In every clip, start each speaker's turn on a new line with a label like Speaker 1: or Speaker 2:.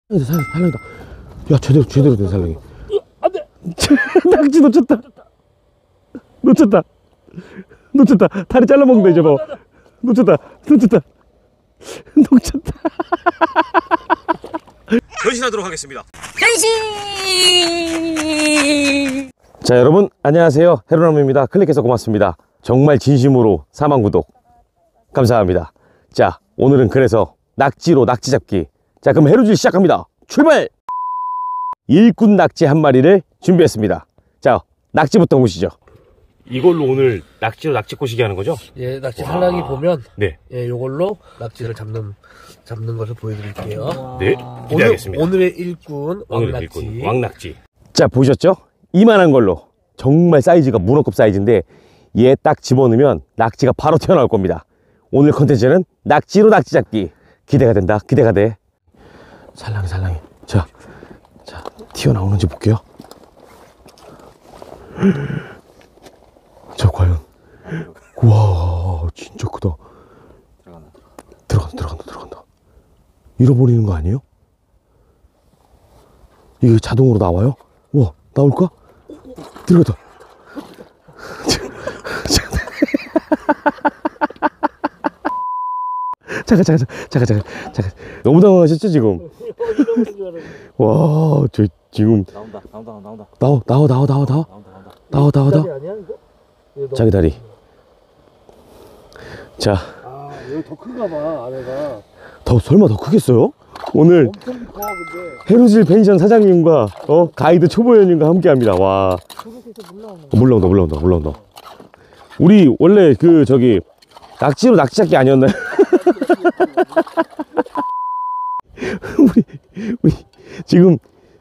Speaker 1: 살랑이다. 야, 제대로 된 살랑이.
Speaker 2: 안 돼!
Speaker 1: 낙지 놓쳤다. 다리 잘라먹는다, 이제 봐. 놓쳤다. 변신하도록 하겠습니다. 변신! 자, 여러분 안녕하세요. 헤로나무입니다. 클릭해서 고맙습니다. 정말 진심으로 4만 구독 감사합니다. 자, 오늘은 그래서 낙지로 낙지 잡기. 자, 그럼 해루질 시작합니다. 출발! 일꾼 낙지 한 마리를 준비했습니다. 자, 낙지부터 보시죠. 이걸로 오늘 낙지로 낙지 꼬시기 하는 거죠?
Speaker 2: 예, 낙지 살랑이 보면
Speaker 1: 네.
Speaker 2: 예, 요걸로 낙지를 잡는 것을 보여드릴게요.
Speaker 1: 네, 기대하겠습니다.
Speaker 2: 오늘의 일꾼
Speaker 1: 왕낙지. 왕낙지. 자, 보셨죠? 이만한 걸로 정말 사이즈가 문어급 사이즈인데 얘 딱 집어넣으면 낙지가 바로 튀어나올 겁니다. 오늘 컨텐츠는 낙지로 낙지 잡기. 기대가 된다. 기대가 돼. 살랑이. 자, 튀어나오는지 볼게요. 자, 과연. 와, 진짜 크다. 들어간다. 잃어버리는 거 아니에요? 이게 자동으로 나와요? 와, 나올까? 들어갔다. 잠깐. 너무 당황하셨죠, 지금? 와, 저 지금. 나와. 자기 다리. 자.
Speaker 2: 아, 여기 더 큰가 봐, 아래가.
Speaker 1: 설마 더 크겠어요? 오늘
Speaker 2: 엄청 커, 근데.
Speaker 1: 해루질 펜션 사장님과 가이드 초보연님과 함께 합니다. 와. 물 나온다. 우리 원래 낙지로 낙지 잡기 아니었나요? 우리 지금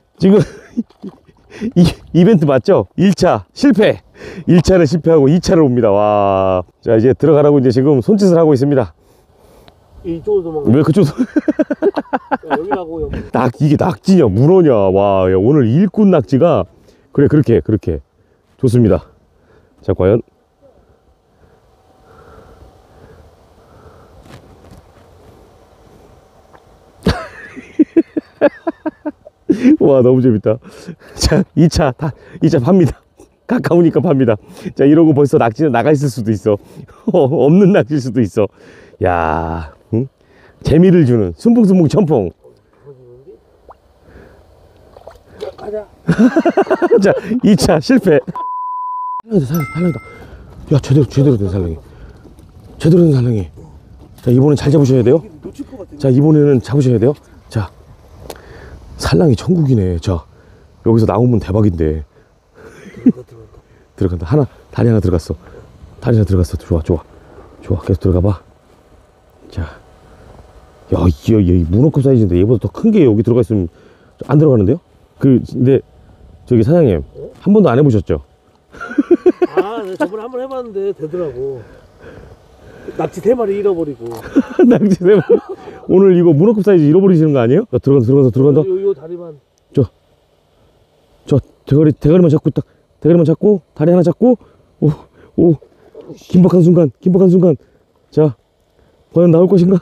Speaker 1: 이벤트 맞죠? 1차 실패. 1차를 실패하고 2차를 옵니다. 와. 자, 이제 들어가라고 이제 지금 손짓을 하고 있습니다.
Speaker 2: 이쪽으로 도망가.
Speaker 1: 왜 그쪽?
Speaker 2: 여기라고, 여기.
Speaker 1: 이게 낙지냐 문어냐. 와, 야, 오늘 일꾼 낙지가 그렇게 좋습니다. 자, 과연. 와, 너무 재밌다. 자, 2차 팝니다. 가까우니까 팝니다. 자, 이러고 벌써 낙지는 나가 있을 수도 있어. 없는 낙지일 수도 있어. 야, 응? 재미를 주는 순풍순풍 천풍.
Speaker 2: 가자.
Speaker 1: 자, 2차 실패. 살랑이다. 야, 제대로 된 살랑이. 자, 이번엔 잘 잡으셔야 돼요. 자, 이번에는 잡으셔야 돼요. 자, 살랑이 천국이네. 자, 여기서 나오면 대박인데. 들어간다. 다리 하나 들어갔어. 좋아. 계속 들어가봐. 자, 야, 이 문어급 사이즈인데 얘보다 더 큰 게 여기 들어가 있으면 안 들어가는데요? 근데 저기 사장님, 한 번도 안 해보셨죠?
Speaker 2: 네, 저번에 한번 해봤는데 되더라고. 낙지 3마리 잃어버리고.
Speaker 1: 낙지 3마리. 오늘 이거 문어급 사이즈 잃어버리시는 거 아니에요? 야, 들어간다.
Speaker 2: 요 다리만.
Speaker 1: 저 대가리만 잡고 다리 하나 잡고 오 긴박한 순간. 자, 과연 나올 것인가?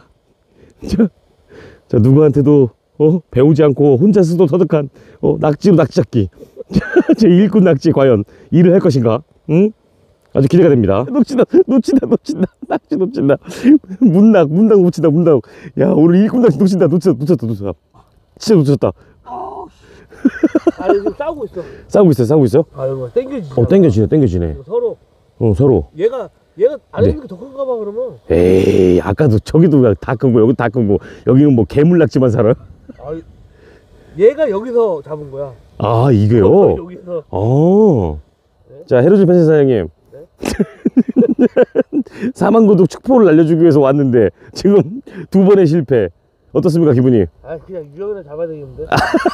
Speaker 1: 자, 누구한테도 배우지 않고 혼자 스스로 터득한 낙지로 낙지 잡기. 제 일꾼 낙지 과연 일을 할 것인가? 응? 아주 기대가 됩니다. 놓친다. 낙지 놓친다. 문낙 놓친다. 야, 오늘 일꾼 낙지 놓친다. 진짜 놓쳤다.
Speaker 2: 아니, 지금 싸우고 있어.
Speaker 1: 싸우고 있어요?
Speaker 2: 아, 이거
Speaker 1: 땡겨지네. 서로.
Speaker 2: 얘가 안 해주는 게 더 큰가 봐, 그러면.
Speaker 1: 에이, 아까도 저기도 다 큰 거, 여기 다 큰 거. 여기는 뭐 개물 낙지만 살아요?
Speaker 2: 아, 얘가 여기서 잡은 거야.
Speaker 1: 아, 이게요?
Speaker 2: 여기서.
Speaker 1: 네? 자, 해루질 펜션 사장님. 네? 4만 구독 축포를 날려주기 위해서 왔는데 지금 2번의 실패. 어떻습니까, 기분이?
Speaker 2: 아, 그냥 유형이나 잡아야 되겠는데.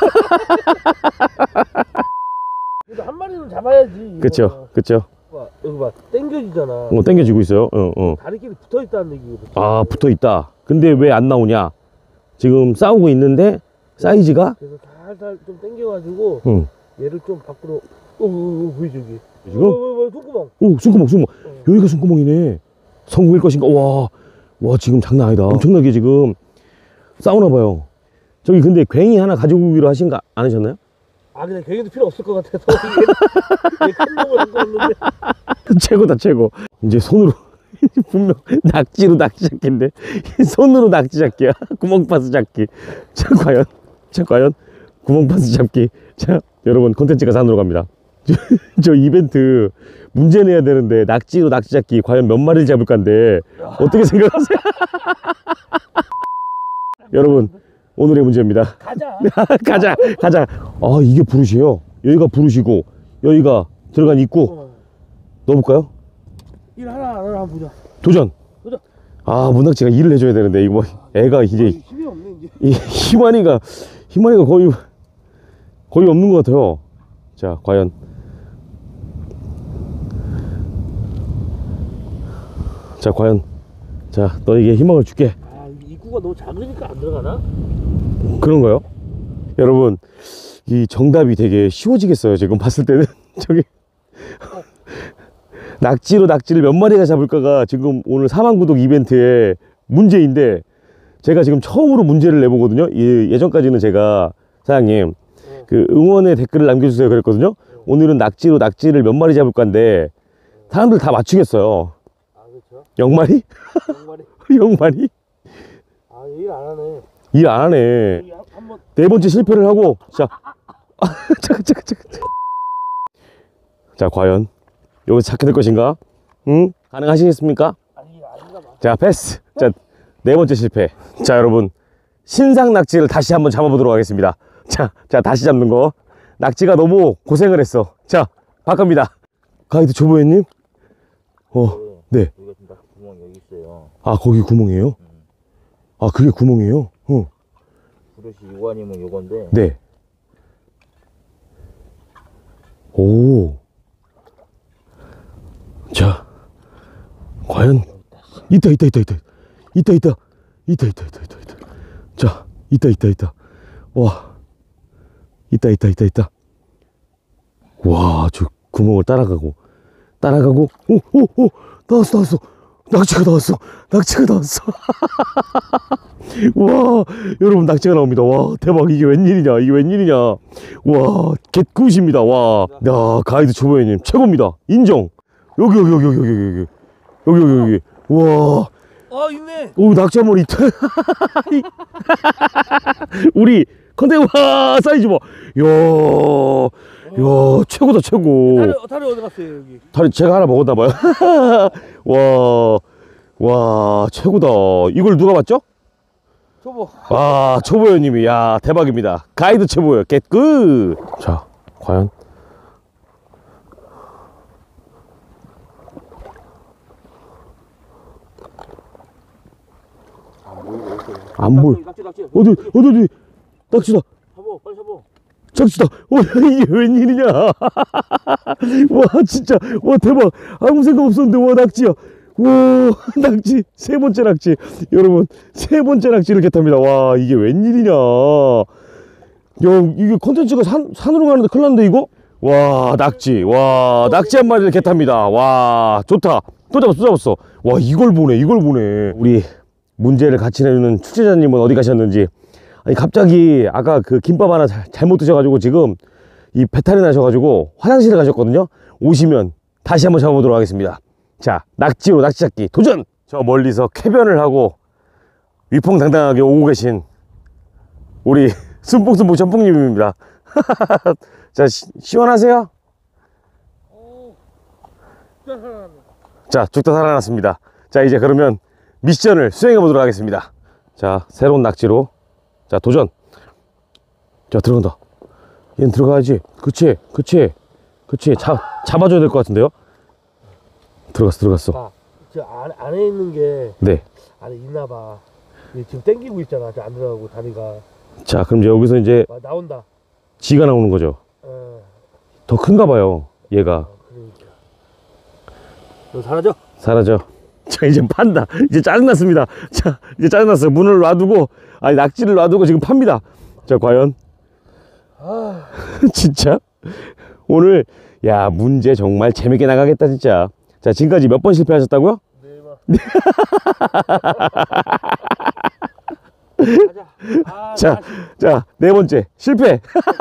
Speaker 2: 그래도 한 마리는 잡아야지.
Speaker 1: 그쵸.
Speaker 2: 여기 봐, 땡겨지잖아.
Speaker 1: 땡겨지고 있어요.
Speaker 2: 다리끼리 붙어 있다는 얘기거든.
Speaker 1: 아, 붙어 있다. 근데 왜 안 나오냐? 지금 싸우고 있는데 사이즈가?
Speaker 2: 그래서 살살 좀 땡겨가지고 얘를 좀 밖으로. 보이지 여기.
Speaker 1: 지금?
Speaker 2: 손구멍.
Speaker 1: 오, 손구멍. 여기가 손구멍이네. 성공일 것인가? 와, 지금 장난 아니다. 엄청나게 지금 싸우나 봐요. 저기 근데 괭이 하나 가지고 오기로 하신 거 않으셨나요?
Speaker 2: 아 그냥 괭이도 필요 없을 것 같아서 얘큰 놈을 갖고 왔는데.
Speaker 1: 최고다 최고. 이제 손으로 분명 낙지로 낙지 잡기인데 손으로 낙지 잡기야. 구멍 파스 잡기. 자 과연 구멍 파스 잡기. 자 여러분 콘텐츠가 산으로 갑니다. 저 이벤트 문제 내야 되는데 낙지로 낙지 잡기 과연 몇 마리를 잡을 건데 어떻게 생각하세요? 여러분 오늘의 문제입니다.
Speaker 2: 가자.
Speaker 1: 가자. 아 이게 부르시에요. 여기가 부르시고 여기가 들어간 입구. 넣어볼까요?
Speaker 2: 일 하나 안 하나 한번 보자.
Speaker 1: 도전. 아 문낙지가 일을 해줘야 되는데 이거 뭐 애가 이제
Speaker 2: 힘이 없네 이제.
Speaker 1: 이 희만이가 거의 없는 것 같아요. 자 과연 자 너에게 희망을 줄게.
Speaker 2: 아 입구가 너무 작으니까 안 들어가나?
Speaker 1: 그런가요? 여러분 이 정답이 되게 쉬워지겠어요. 지금 봤을 때는 저기 낙지로 낙지를 몇 마리가 잡을까가 지금 오늘 4만 구독 이벤트의 문제인데 제가 지금 처음으로 문제를 내보거든요. 예전까지는 제가 사장님 그 응원의 댓글을 남겨주세요 그랬거든요. 오늘은 낙지로 낙지를 몇 마리 잡을 건데 사람들 다 맞추겠어요.
Speaker 2: 아 그렇죠.
Speaker 1: 0마리? 0마리?
Speaker 2: 아 일 안 하네.
Speaker 1: 일 안 하네.
Speaker 2: 한번
Speaker 1: 네 번째 실패를 하고 자 잠깐 자 과연 여기서 찾게 될 것인가? 응? 가능하시겠습니까?
Speaker 2: 아닌가 봐.
Speaker 1: 자 패스. 자 네 번째 실패. 자 여러분 신상 낙지를 다시 한번 잡아보도록 하겠습니다. 자 다시 잡는 거. 낙지가 너무 고생을 했어. 자 바꿉니다. 가이드 조보현님. 네.
Speaker 3: 여기가 지금 딱 구멍 여기 있어요.
Speaker 1: 아 거기 구멍이에요? 아 그게 구멍이에요? 응.
Speaker 3: 그릇이 요거 아니면 요건데.
Speaker 1: 네. 오. 자 과연 있다. 자 있다. 와 있다. 와 저 구멍을 따라가고 오 나왔어. 낙지가 나왔어. 와 여러분 낙지가 나옵니다. 와 대박. 이게 웬일이냐. 와 갯굿입니다. 와 야 가이드 조보현님 최고입니다. 인정. 여기 와
Speaker 2: 아 있네.
Speaker 1: 오 낙지 한 마리 있다. 우리 컨텐츠 와 사이즈 봐. 야 최고다 최고.
Speaker 2: 다리 어디 갔어요 여기?
Speaker 1: 다리 제가 하나 먹었나 봐요. 와 최고다. 이걸 누가 봤죠?
Speaker 2: 초보.
Speaker 1: 아 초보현님이. 야 대박입니다. 가이드 최보요. 겟굿. 자 과연 안 보여.
Speaker 2: 낙지.
Speaker 1: 어디 낙지다.
Speaker 2: 잡어 빨리 잡어.
Speaker 1: 낙지다. 이게 웬일이냐. 와 진짜 와 대박. 아무 생각 없었는데 와 낙지야. 와 낙지 세 번째 낙지. 여러분 세 번째 낙지를 겟합니다. 와 이게 웬일이냐. 야 이게 컨텐츠가 산으로 가는데 큰일 났는데 이거. 와 낙지. 와 낙지 한 마리를 겟합니다. 와 좋다. 또 잡았어. 와 이걸 보네. 우리 문제를 같이 내주는 출제자님은 어디 가셨는지. 아니 갑자기 아까 그 김밥 하나 잘못 드셔가지고 지금 이 배탈이 나셔가지고 화장실에 가셨거든요. 오시면 다시 한번 잡아보도록 하겠습니다. 자 낙지로 낙지 잡기 도전. 저 멀리서 쾌변을 하고 위풍당당하게 오고 계신 우리 순뽕순뽕 전뽕님입니다. 자 시원하세요? 자 죽다 살아났습니다. 자 이제 그러면 미션을 수행해 보도록 하겠습니다. 자 새로운 낙지로 자 도전. 자 들어간다. 얘는 들어가야지. 그치 잡아줘야 될 것 같은데요. 들어갔어.
Speaker 2: 아, 저 안에 있는 게
Speaker 1: 네.
Speaker 2: 안에 있나 봐. 지금 땡기고 있잖아. 저 안 들어가고 다리가.
Speaker 1: 자 그럼 이제 여기서 이제
Speaker 2: 나온다.
Speaker 1: 지가 나오는 거죠. 더 큰가 봐요 얘가.
Speaker 2: 그러니까. 너 사라져.
Speaker 1: 자 이제 판다. 이제 짜증났습니다. 자 이제 짜증났어요. 문을 놔두고 낙지를 놔두고 지금 팝니다. 자 과연 진짜 오늘 야 문제 정말 재밌게 나가겠다 진짜. 자 지금까지 몇 번 실패하셨다고요?
Speaker 2: 네 번. 가자. 아,
Speaker 1: 자, 자, 네 번째 실패.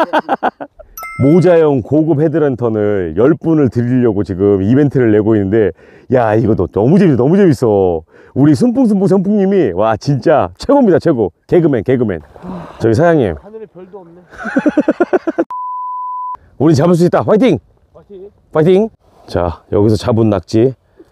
Speaker 1: 모자형 고급 헤드랜턴을 10분을 드리려고 지금 이벤트를 내고 있는데, 야, 이거 너무 재밌어, 너무 재밌어. 우리 순풍순풍 선풍님이, 와, 진짜 최고입니다, 최고. 개그맨. 저기 사장님,
Speaker 2: 하늘에 별도 없네.
Speaker 1: 우리 잡을 수 있다. 화이팅!
Speaker 2: 맞지?
Speaker 1: 파이팅! 자, 여기서 잡은 낙지.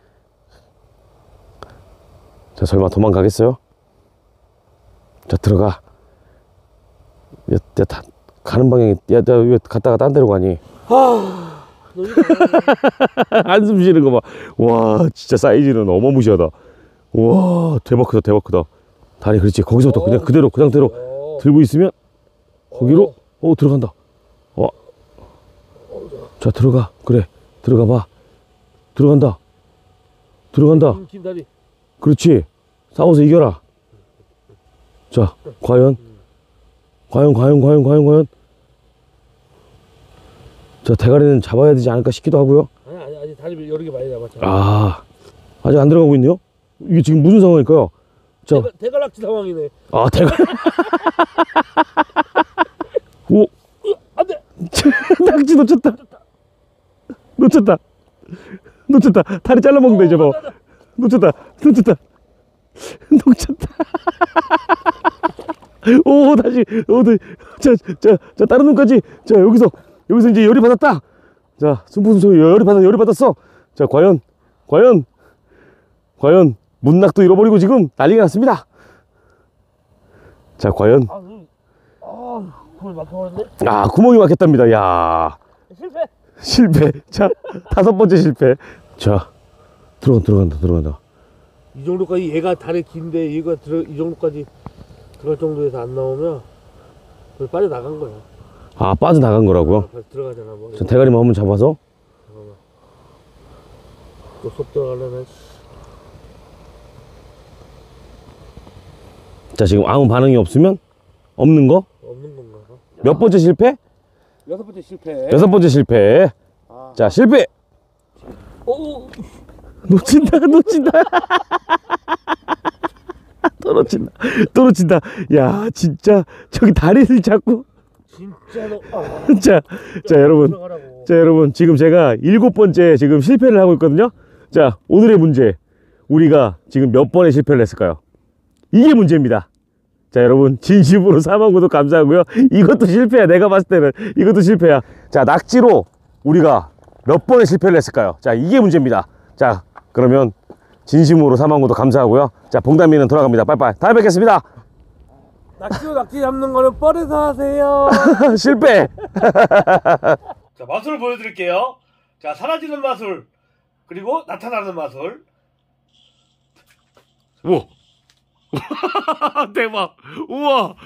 Speaker 1: 자, 설마 도망가겠어요? 자, 들어가. 야, 가는 방향이, 왜 갔다가 딴 데로 가니?
Speaker 2: 너무 잘하네.
Speaker 1: 한숨 쉬는 거 봐. 와, 진짜 사이즈는 어마무시하다. 와, 대박 크다. 다리, 그렇지. 거기서부터 그냥 그대로 들고 있으면, 거기로, 들어간다. 자, 들어가. 그래. 들어가 봐. 들어간다.
Speaker 2: 긴 다리.
Speaker 1: 그렇지. 싸워서 이겨라. 자, 과연. 자, 대가리는 잡아야 되지 않을까 싶기도 하고요.
Speaker 2: 아니 다리 여러 개 많이 잡았잖아.
Speaker 1: 아, 아직 안 들어가고 있네요? 이게 지금 무슨 상황일까요? 자,
Speaker 2: 대가락지 상황이네.
Speaker 1: 아, 오,
Speaker 2: 안 돼.
Speaker 1: 낙지 놓쳤다. 다리 잘라먹는다, 이제 봐. 놓쳤다. 오, 다시. 자, 다른 눈까지. 자, 여기서 이제 열이 받았다. 자, 순풍순풍 열이 받았어. 자, 과연 문낙도 잃어버리고 지금 난리가 났습니다. 자, 과연.
Speaker 2: 구멍이 막혀버렸네.
Speaker 1: 아, 구멍이 막혔답니다. 야, 실패. 자, 5번째 실패. 자, 들어간다.
Speaker 2: 이 정도까지 얘가 다리 긴데 얘가 이 정도까지 들어갈 정도에서 안 나오면 그걸 빠져나간 거야.
Speaker 1: 아, 빠져나간 거라고요?
Speaker 2: 다시 들어가잖아. 뭐.
Speaker 1: 자, 대가리만 한번 잡아서.
Speaker 2: 또 속 들어가려면.
Speaker 1: 자, 지금 아무 반응이 없으면 없는 거?
Speaker 2: 없는 건가?
Speaker 1: 몇 번째 실패?
Speaker 2: 6번째 실패.
Speaker 1: 6번째 실패. 자, 실패.
Speaker 2: 오.
Speaker 1: 놓친다. 또 놓친다. 야, 진짜 저기 다리를 잡고.
Speaker 2: 진짜 너.
Speaker 1: 자, 여러분, 지금 제가 7번째 지금 실패를 하고 있거든요. 자, 오늘의 문제. 우리가 지금 몇 번의 실패를 했을까요? 이게 문제입니다. 자, 여러분, 진심으로 4만 구독 감사하고요. 이것도 실패야. 내가 봤을 때는 이것도 실패야. 자, 낙지로 우리가 몇 번의 실패를 했을까요? 자, 이게 문제입니다. 자, 그러면 진심으로 4만 구독 감사하고요. 자, 봉담이는 돌아갑니다. 빠이빠이. 다음에 뵙겠습니다.
Speaker 2: 낙지 잡는 거는 뻘에서 하세요.
Speaker 1: 실패.
Speaker 2: 자, 마술 보여드릴게요. 자, 사라지는 마술 그리고 나타나는 마술.
Speaker 1: 오. 대박. 우와.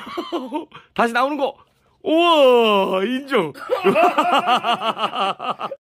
Speaker 1: 다시 나오는 거. 우와, 인정.